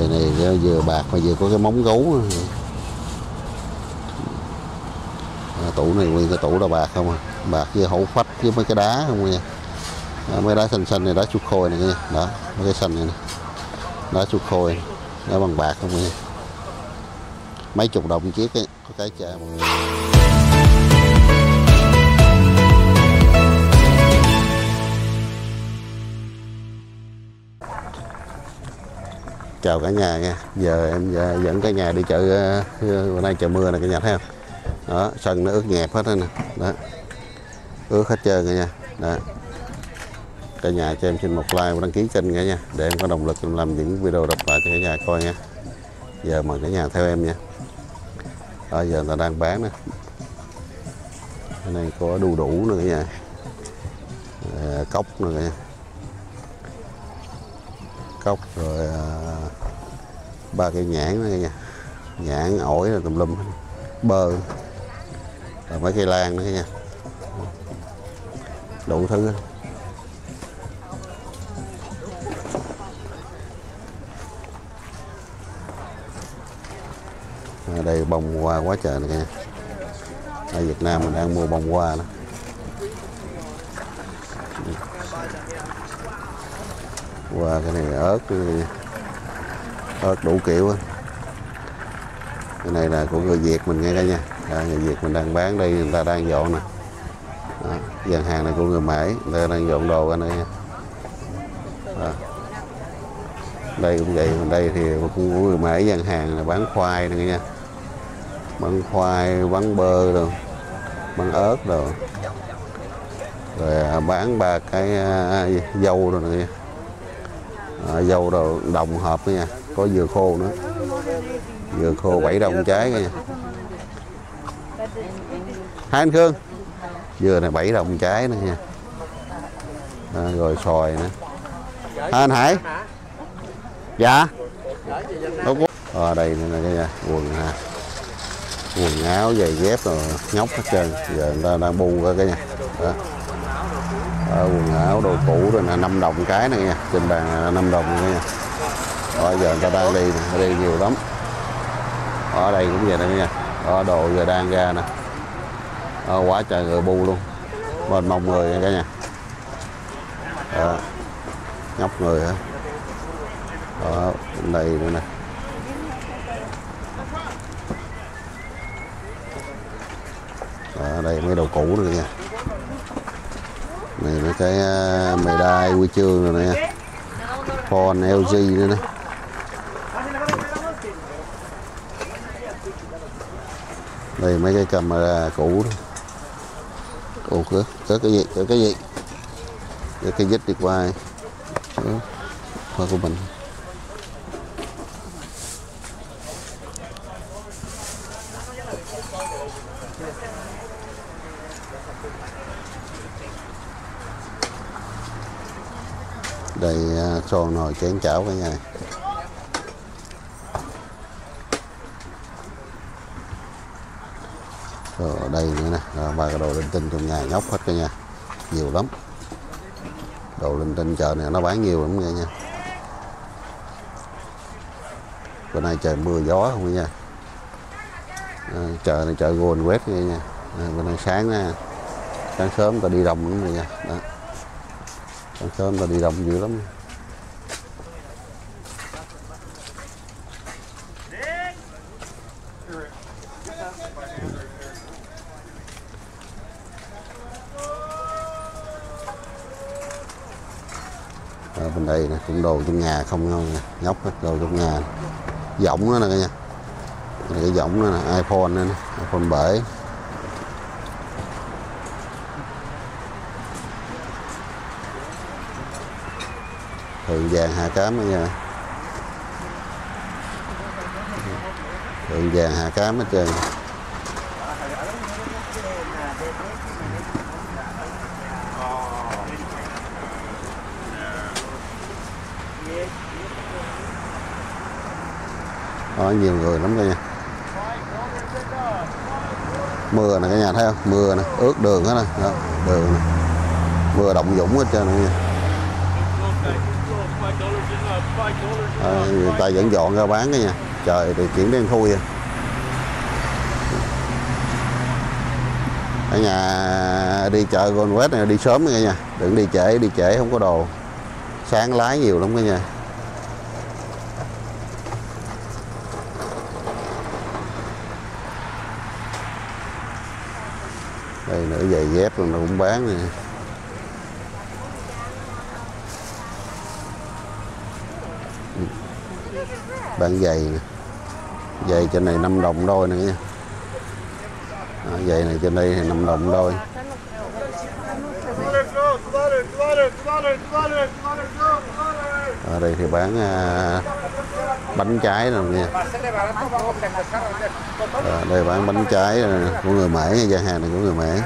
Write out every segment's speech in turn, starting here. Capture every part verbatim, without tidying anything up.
Đời này vừa bạc mà vừa có cái móng gấu. À, tủ này nguyên cái tủ là bạc không à, bạc với hổ phách với mấy cái đá không nha. À, mấy đá xanh xanh này đá chuột khôi này nha, đó mấy cái xanh này nè, đá chuột khôi đá bằng bạc không nha, mấy chục đồng chiếc ấy, có cái chà. Chào cả nhà nha, giờ em dẫn cả nhà đi chợ, bữa nay chợ mưa nè cả nhà thấy không? Đó, sân nó ướt nhẹp hết đó nè, đó, ướt hết trơn cả nhà, đó. Cả nhà cho em xin một like và đăng ký kênh cả nha, để em có động lực em làm những video độc lạ cho cả nhà coi nha. Giờ mời cả nhà theo em nha. Đó, giờ người ta đang bán nè, cái này có đu đủ nữa cả nhà, à, cốc nữa cả nhà, cốc rồi à, ba cây nhãn nữa cả nhà, nhãn ổi là tùm lum, bơ rồi mấy cây lan nữa cả nhà, đủ thứ. Ở đây bông hoa quá trời này nha. Ở Việt Nam mình đang mua bông hoa đó. Hoa cái này ớt, ớt đủ kiểu á. Cái này là của người Việt mình nghe cả nha. Đó, người Việt mình đang bán đây, người ta đang dọn nè. Đó, dàn hàng này của người Mễ, người ta đang dọn đồ ở đây nha. Đó. Đây cũng vậy, đây thì cũng của người Mễ dàn hàng là bán khoai này nha. Bán khoai, bán bơ rồi, bán ớt rồi, rồi bán ba cái uh, dâu rồi nè, à, dâu rồi đồng hộp nữa nha, có dừa khô nữa, dừa khô bảy đồng trái nha. Hai anh Khương, dừa này bảy đồng trái nữa nha, à, rồi xoài nữa. À, anh Hải, dạ, ở đây nè cả nhà, quần ha, quần áo giày dép rồi nhóc hết trơn, giờ người ta đang bu ra cái nha. Đó. Đó, quần áo đồ cũ rồi là năm đồng cái này nha, trên bàn là năm đồng này nha. Đó, giờ người ta đang đi nè, đi nhiều lắm. Ở đây cũng vậy nè nha. Đó, đồ giờ đang ra nè. Đó, quá trời người bu luôn, bên mông người nha cả nhà. Đó, nhóc người hả? Đó, bên đây nữa nè. Ở đây mấy đồ cũ nữa nha, này là cái uh, mề đai huy chương rồi nè, phone lờ giê nữa nè. Đây mấy cái camera cũ đó. Ủa có, có cái gì, có cái gì, có cái dít đi qua qua của mình. Đây son nồi chén chảo cả nhà. Rồi ở đây nữa nè, ba cái đồ linh tinh trong nhà nhóc hết cả nhà, nhiều lắm. Đồ linh tinh chợ này nó bán nhiều lắm nha. Bữa nay trời mưa gió không nha. À, chợ này chợ Gold West nha nha. À, bữa nay sáng nha, sáng sớm ta đi đông lắm rồi nha. Đó. Sáng sớm ta đi đông dữ lắm. Ở bên đây nè, cũng đồ trong nhà không đâu nè, nhóc hết đồ trong nhà. Giọng đó nè cả nhà. Này cái giọng đó nè, iPhone nữa nè, iPhone bảy. Thường vàng Hà Cám đó nha. Thường vàng Hà Cám hết trơn. Đó, nhiều người lắm đây nha. Mưa nè cả nhà thấy không? Mưa nè, ướt đường hết nè. Đó, đường nè. Mưa động dũng hết trơn nè nha. À, người ta vẫn dọn ra bán cái nha. Trời thì chuyển đen thui à. Ở nhà đi chợ Gold West này đi sớm nha, đừng đi trễ, đi trễ không có đồ. Sáng lái nhiều lắm cả nhà. Đây nữa giày dép rồi nó cũng bán nè. Bán giày nè. Giày trên này năm đồng đôi nè nha. À, giày này trên đây thì năm đồng đôi. Ở đây thì bán à, bánh trái rồi nha. À, đây bán bánh trái của người Mễ, gian hàng này của người Mễ.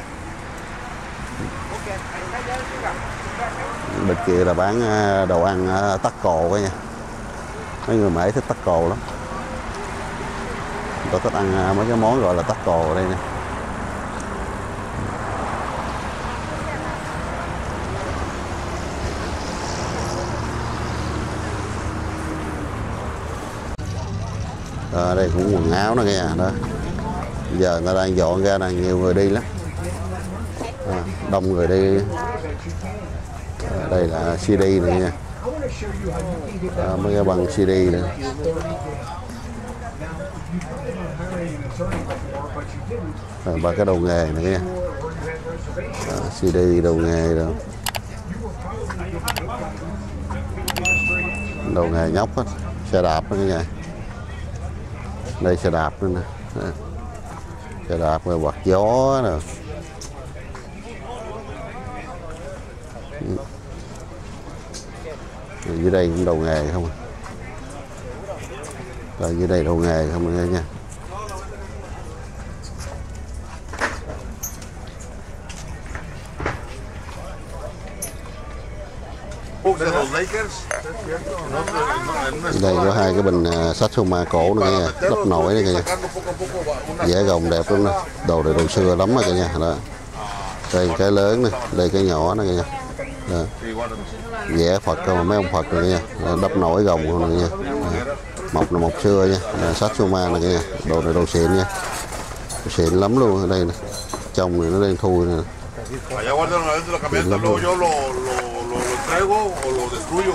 Bên kia là bán đồ ăn tắc cồ nha. Mấy người Mễ thích tắc cồ lắm. Tôi thích ăn mấy cái món gọi là tắc cồ ở đây nè. À, đây cũng quần áo đó nghe đó. Giờ người ta đang dọn ra là nhiều người đi lắm. À, đông người đi. À, đây là xê đê nữa nha. À, mấy cái băng xê đê nữa. À, ba cái đồ nghề nữa nha. À, xê đê đồ nghề đó. Đồ nghề nhóc hết. Xe đạp đó nha. Đây xe đạp nữa nè. À, xe đạp rồi quạt gió nè. Rồi dưới đây cũng đồ nghề không à. Rồi dưới đây đồ nghề không à nha. Đây có hai cái bình uh, Satsuma cổ nữa nha, lắp nổi nữa nha. Vẽ gồng đẹp lắm nè. Đồ này đồ xưa lắm rồi cả nhà. Đó. Đây cái lớn nè, đây cái nhỏ nè nha. Đó. Vẽ Phật không, mấy ông Phật rồi nha. Đắp nổi gồng không nè nha. Đó. Mộc là mộc xưa nha. Satsuma nè cả nhà. Đồ này đồ xịn nha. Xịn lắm luôn ở đây nè. Trong này nó đang thui nè. ¿Traigo o lo destruyo?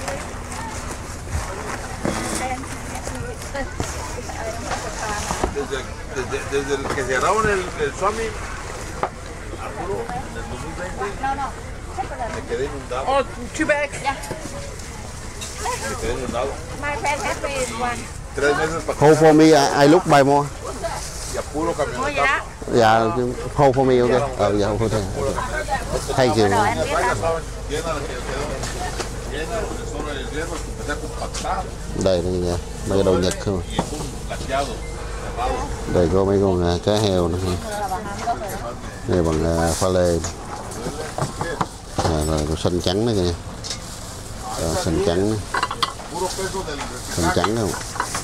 Desde, desde, desde el que cerraron el, el Swami, Arturo, en el dos mil veinte, me quedé inundado. Oh, two bags. Yeah. Me quedé inundado. My friend has been one. Tres meses para Hold for me, I, I look by more. y a puro Mua gì camioneta. đó? Dạ, hold for me, ok. Ờ, dạ, hold for me. Thank you. Las vallas estaban llenas, que quedó lleno de solo el riesgo, empecé a compactar Đây đây nha, mấy cái đồ Nhật không. y pum, lateado, cerrado. Đây có mấy con uh, cá heo nữa. Đây bằng uh, pha lê. À, rồi có xanh trắng nữa kìa. À, xanh trắng nữa. Puro peso del Xanh trắng không?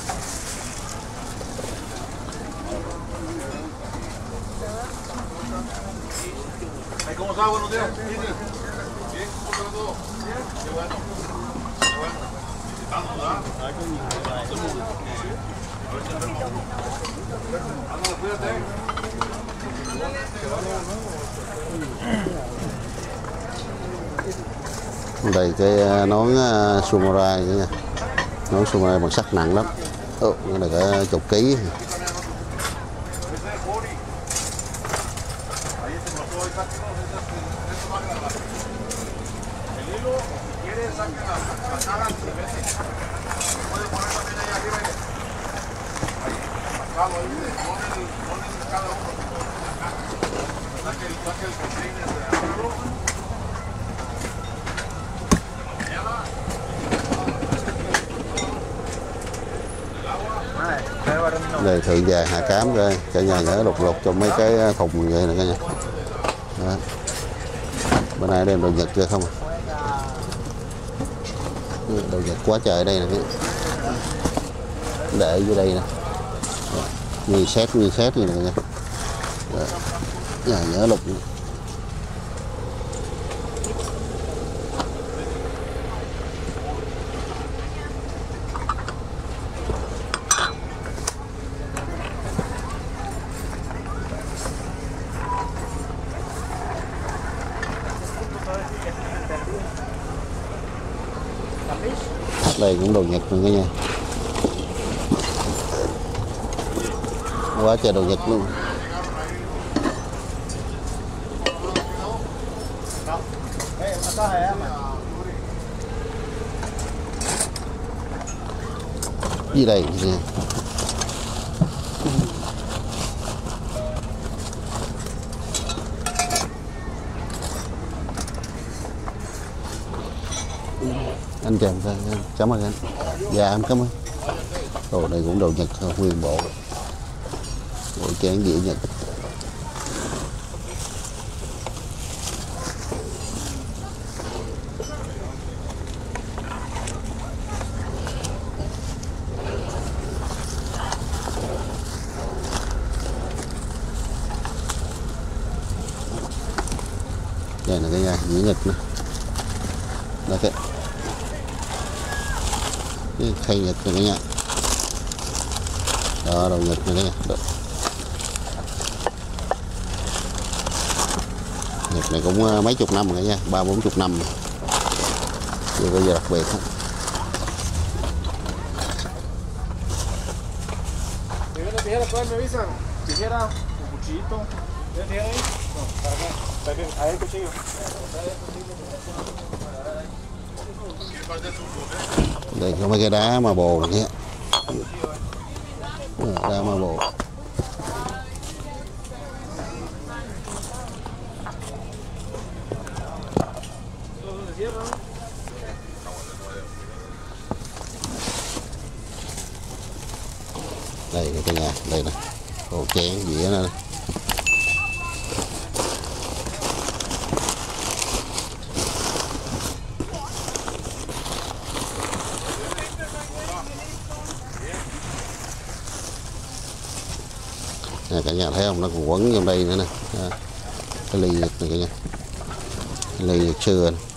¿Cómo está? Buenos días. Bien, ¿cómo está todo? Qué bueno. Qué bueno. Visitando, ¿verdad? A ver si nos vemos. Ándale, cuídate. Đây cái nón uh, samurai nữa nha. Nón samurai bằng sắt nặng lắm. Ồ, cái này cả chục ký. Đây thượng vàng hạ cám coi cả nhà nhớ lục lục trong mấy cái thùng như vậy nè cả nhà. Đó. Bữa nay đem đồ Nhật ra không à? Đồ Nhật quá trời đây nè, để dưới đây nè, như xét như xét như này nha. Nhà nhớ lục. Đây cũng đồ Nhật nữa cả nhà. Quá trời đồ Nhật luôn. Gì đây? Anh chào anh, cảm ơn anh. Dạ em cảm ơn. Đồ này cũng đồ Nhật nguyên bộ. Bộ chén dĩa Nhật. Đây là cái nhà dĩa Nhật nữa. Đó cái cái khay Nhật này cả nhà. Đó đồ Nhật này cả nhà. Đó. Nhật này cũng mấy chục năm rồi nha, ba bốn chục năm chưa có gì đặc biệt hết. Đây có mấy cái đá mà bồ này, đá mà bồ. Đây cái nhà, đây nè, đồ chén dĩa nè. Nè cả nhà thấy không, nó còn quấn trong đây nữa nè. À, cái ly Nhật này cả nhà, cái ly Nhật xưa này.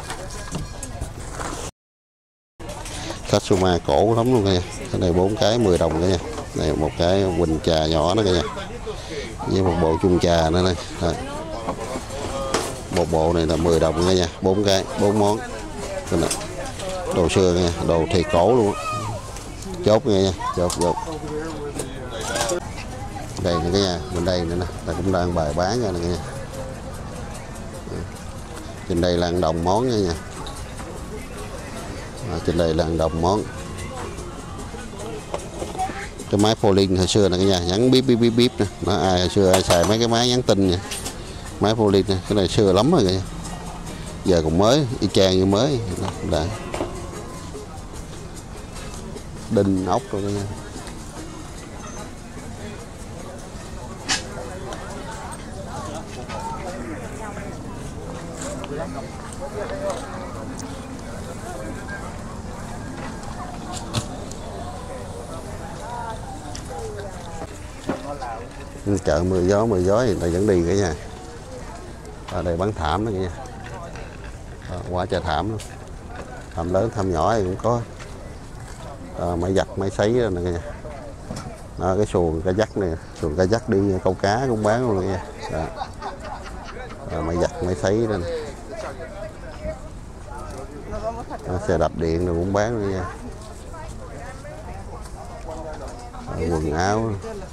Katsuma cổ lắm luôn cả nhà. Cái này bốn cái mười đồng cả nhà. Này một cái bình trà nhỏ đó cả nhà, với một bộ chung trà nữa này. Đây. Một bộ này là mười đồng cả nhà, bốn cái, bốn món. Này. Đồ xưa cả nhà, đồ thiệt cổ luôn. Chốt cả nhà, chốt chốt. Đây nè cả nhà, bên đây nữa nè, ta cũng đang bày bán ra nè cả nhà. Trên đây là đồng món nha nha. À, trên đây là đồng món. Cái máy Pauling hồi xưa là cái nhà nhắn bíp bíp bíp bíp nè. Nó ai hồi xưa ai xài mấy cái máy nhắn tin nha. Máy Pauling nè, cái này xưa lắm rồi kìa. Giờ còn mới, y chang như mới. Đã. Đinh ốc rồi nha. Chợ mưa gió mưa gió thì ta vẫn đi cả nhà. Ở đây bán thảm đó cả nhà. À, quá trời thảm luôn. Thảm lớn thảm nhỏ thì cũng có. À, máy giặt máy sấy đó nè cả nhà. À, cái xuồng cá dắt này, xuồng cá dắt đi câu cá cũng bán luôn cả nhà. À, máy giặt máy sấy đó nè. À, xe đạp điện rồi cũng bán luôn nha. À, quần áo.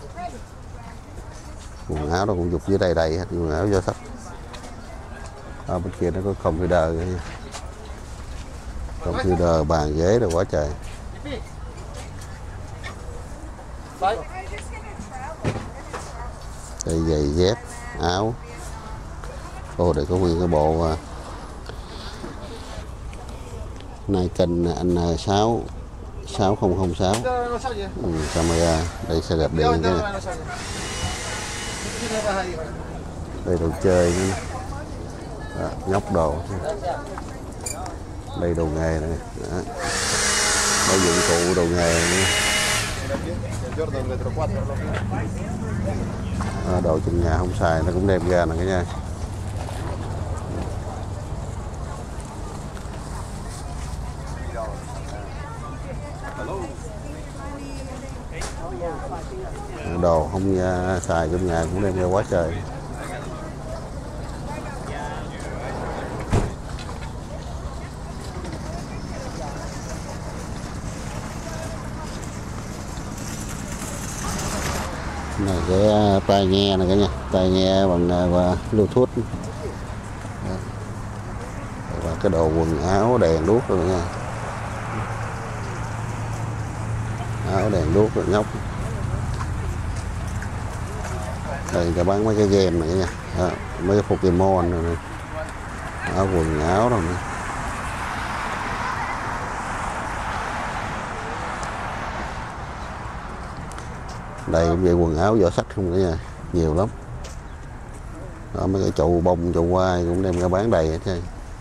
Quần áo nó cũng dục dưới đây đầy hết, quần áo do sách. Ở bên kia nó có computer kìa. Computer, bàn ghế rồi quá trời. Đây giày dép, áo. Ô để có nguyên cái bộ uh, Nike N sáu sáu không không sáu. Ừ, camera, đây xe đạp điện kia. Đây đồ chơi nữa. À, nhóc đồ. Đây đồ nghề này. Đó. Đây dụng cụ đồ nghề nữa. À, đồ trong nhà không xài nó cũng đem ra nè cả nhà. Đồ không uh, xài trong nhà cũng đem ra quá trời. Này cái tai nghe này cả nhà, tai nghe bằng và Bluetooth. Và cái đồ quần áo đèn đuốc rồi nha, áo đèn đuốc rồi nhóc. Đây ta bán mấy cái game này nha, à, mấy cái Pokemon rồi này, áo quần áo rồi này. Đây về quần áo vỏ sắt không cả nhà, nhiều lắm. Đó, mấy cái trụ bông trụ quai cũng đem ra bán đầy hết trơn.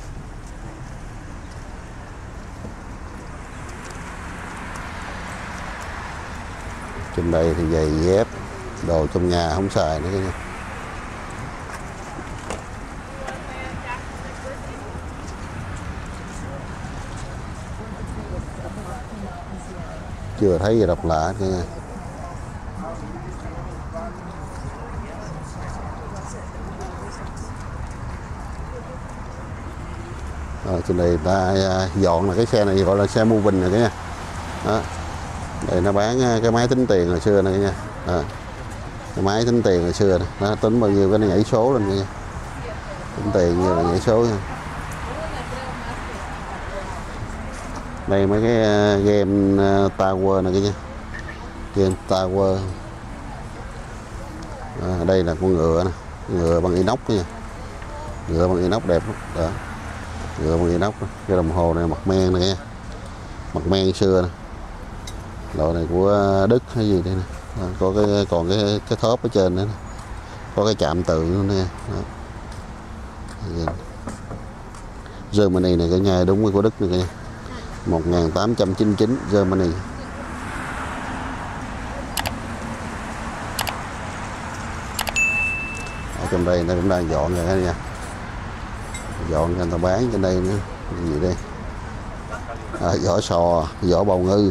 Trên đây thì giày dép, đồ trong nhà không xài nữa nha. Chưa thấy gì độc lạ nha. Rồi, trên đây ta dọn là cái xe này gọi là xe moving này cả nhà. Đó. Đây nó bán cái máy tính tiền hồi xưa này nha. À, cái máy tính tiền hồi xưa này. Nó tính bao nhiêu cái nó nhảy số lên nha. Tính tiền như là nhảy số nha. Đây mấy cái game tower này cái nha. Game tower. À, đây là con ngựa nè, ngựa bằng inox nha. Ngựa bằng inox đẹp lắm. Đó. Ngựa bằng inox. Cái đồng hồ này mặt men này nha. Mặt men xưa nè. Loại này của Đức hay gì đây nè. Đó, có cái còn cái cái thớp ở trên nữa nè. Có cái chạm tượng nữa nè. Germany này cả nhà, đúng của Đức này cả nhà. một nghìn tám trăm chín mươi chín Germany. Ở trong đây nó cũng đang dọn rồi cả nhà. Dọn cho người ta bán trên đây nữa. Cái gì đây? À, vỏ sò, vỏ bào ngư.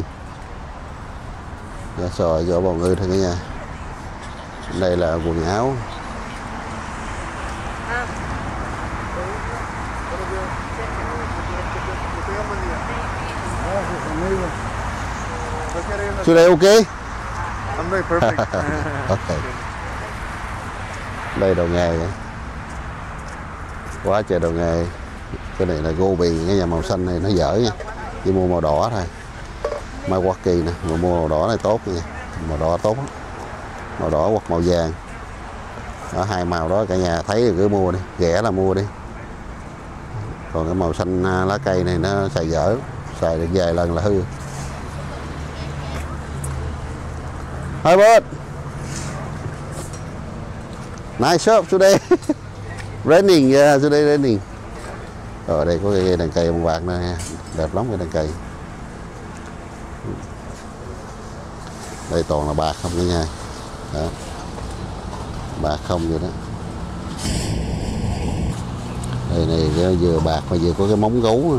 Vỏ sò, vỏ bào ngư thôi cả nhà. Đây là quần áo. Today okay? I'm very perfect. Okay. Đây đồ nghề. Quá trời đồ nghề. Cái này là Gobi, cái nhà màu xanh này nó dở nha. Chỉ mua màu đỏ thôi. Mai Hoa Kỳ nè, mà mua màu đỏ này tốt nha. Màu đỏ tốt lắm. Màu đỏ hoặc màu vàng. Ở hai màu đó cả nhà thấy thì cứ mua đi, rẻ là mua đi. Còn cái màu xanh lá cây này nó xài dở, xài được vài lần là hư. Hi bud. Nice shop today. Raining, yeah, today raining. Ở đây có cái đèn cây bằng bạc này, đẹp lắm cái đèn cây. Đây toàn là bạc không cả nhà. Đó. Bạc không vậy đó. Đây này vừa bạc mà vừa có cái móng gấu.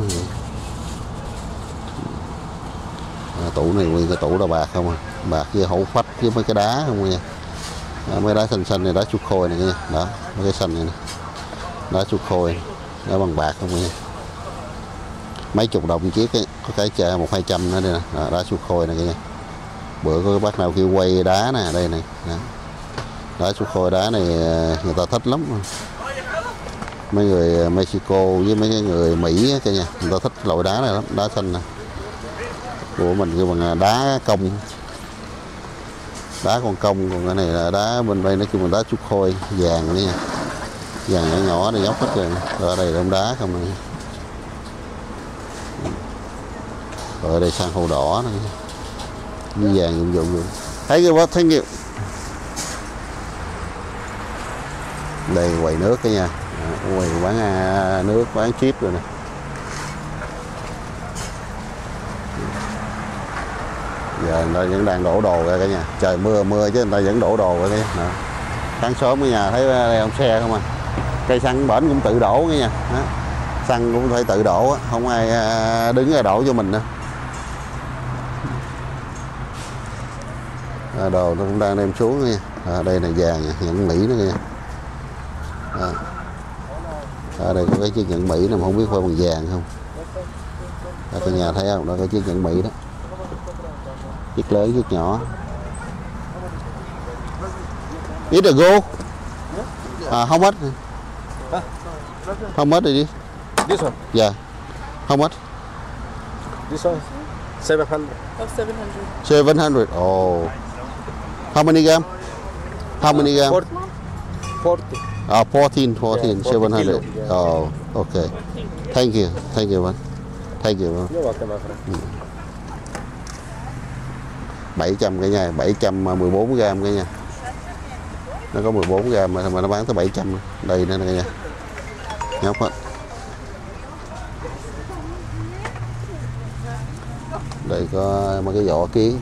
À, tủ này nguyên cái tủ là bạc không à. Bạc với hổ phách với mấy cái đá không nha. À, mấy đá xanh xanh này, đá chuột khôi này nha. Đó, mấy cái xanh này nè. Đá chuột khôi, đá bằng bạc không nha. Mấy chục đồng chiếc ấy, có cái chà một hai trăm nữa đây nè. Đó, đá chuột khôi này nha. Bữa có bác nào kêu quay đá nè, đây này. Đó. Đá chuột khôi đá này người ta thích lắm. Mấy người Mexico với mấy cái người Mỹ cả nhà, người ta thích loại đá này lắm, đá xanh nè. Của mình kêu bằng đá công, đá con công, còn cái này là đá bên đây nó kêu bằng đá chuột khôi vàng nữa nha, vàng nhỏ nhỏ này dốc hết rồi. Ở đây đông đá không này. Ở đây san hô đỏ này, với vàng dụng dụng luôn. Thấy cái what thấy nhiều. Đây quầy nước cả nhà, quầy bán nước, bán chip rồi nè. Giờ người ta vẫn đang đổ đồ ra cả nhà. Trời mưa mưa chứ người ta vẫn đổ đồ ra cái. Đó. Sáng sớm ở nhà thấy đây ông xe không à. Cây xăng bển cũng tự đổ cả nhà. Đó. Xăng cũng phải tự đổ, không ai đứng ra đổ cho mình nữa. À, đồ nó cũng đang đem xuống nha. À, đây là vàng nha, nhẫn Mỹ nữa nha. À. Ở đây có cái chiếc nhẫn Mỹ này mà không biết phải bằng vàng không. À, cả nhà thấy không? Đó có chiếc nhẫn Mỹ đó. Chiếc lớn chiếc nhỏ. Ít go. À, how much? How much is it? This one. Yeah. How much? This one. Seven hundred. Oh, seven hundred. seven hundred. Oh. How many gram? How many gram? Forty. Forty. Ah, fourteen, fourteen, Yeah, seven forty hundred. kilo, yeah. Oh, okay. Thank you. Thank you, man. Thank you, man. You're welcome, my friend. bảy trăm cái nha, bảy trăm mười bốn gram cái nha. Nó có mười bốn gram mà mà nó bán tới bảy trăm. Đây nữa nè nha. Nhóc hết. Đây có mấy cái vỏ kiến.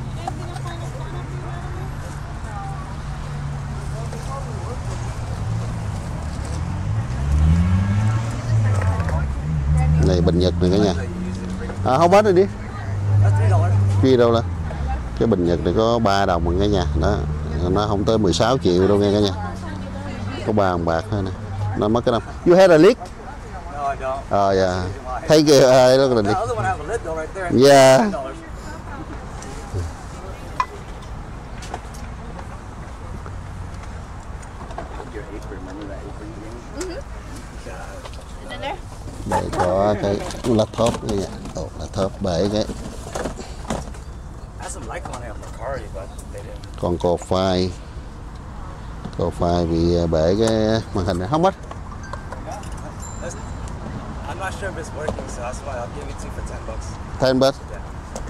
Này bình nhật này cả nhà. À, không hết rồi đi. Kia đâu là cái bình nhật này có ba đồng rồi cả nhà. Đó, nó không tới mười sáu triệu đâu nghe cả nhà. Có ba đồng bạc thôi nè. Nó mất cái đâu. You had a leak? No, I don't. Oh yeah. Thank you. Uh, look at The it. other one has a lid though right there. Yeah. ten dollars. Your apron, remember that apron thing? In there? Đây có cái laptop này nha. Ồ, laptop bể cái. I had some Lycon on Mercari, but they didn't. Còn cò file. Cò file bị bể cái màn hình này. Không mất. That's, I'm not sure if it's working, so that's why I'll give it to you for ten bucks. ten bucks. Yeah.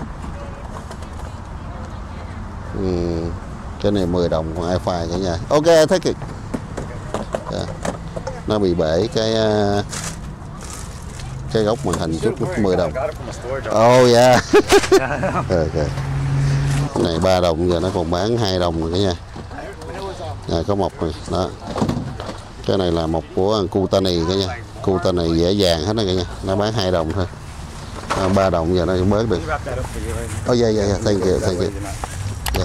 Ừ. Cái này mười đồng còn iFi cả nhà. Ok, take it. Yeah. Nó bị bể cái uh, cái góc màn hình chút mười đồng. I got it from a store job. Oh yeah. Ok. Cái này ba đồng giờ nó còn bán hai đồng rồi cả nhà. À, có mộc này đó. Cái này là mộc của Kutani cả nhà. Kutani dễ dàng hết đó cả nhà. Nó bán hai đồng thôi. À, ba đồng giờ nó cũng bớt được. Wrap that up for you right now. Oh yeah yeah yeah. Thank you thank you. Yeah.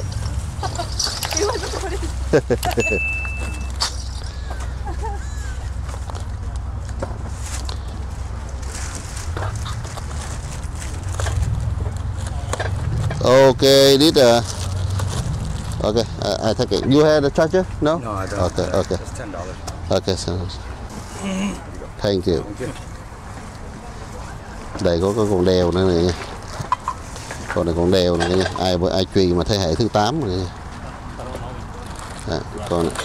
Okay, this uh, okay, I, I take it. You had a charger? No? No, I don't. Okay, okay, It's ten dollars. okay. So, thank you. Thank you. Đây có, có con đeo nữa này nha. Con này con đeo này nha. Ai ai truy mà thế hệ thứ tám rồi nha. À, con này.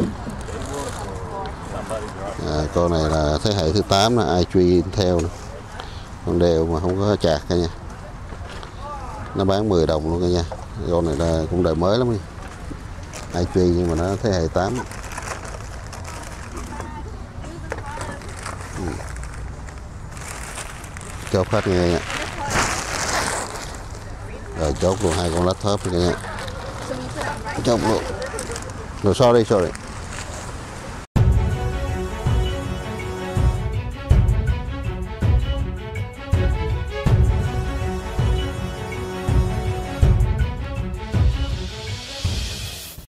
À, con này là thế hệ thứ tám là ai truy theo nè. Con đeo mà không có chạc cả nha. Nó bán mười đồng luôn cả nha. Con này là cũng đời mới lắm nha. ai truy nhưng mà nó thế hệ tám. Ừ. Chốt hết nghe nha. Rồi chốt luôn hai con laptop cả nha. Chốt luôn. No, sorry, sorry.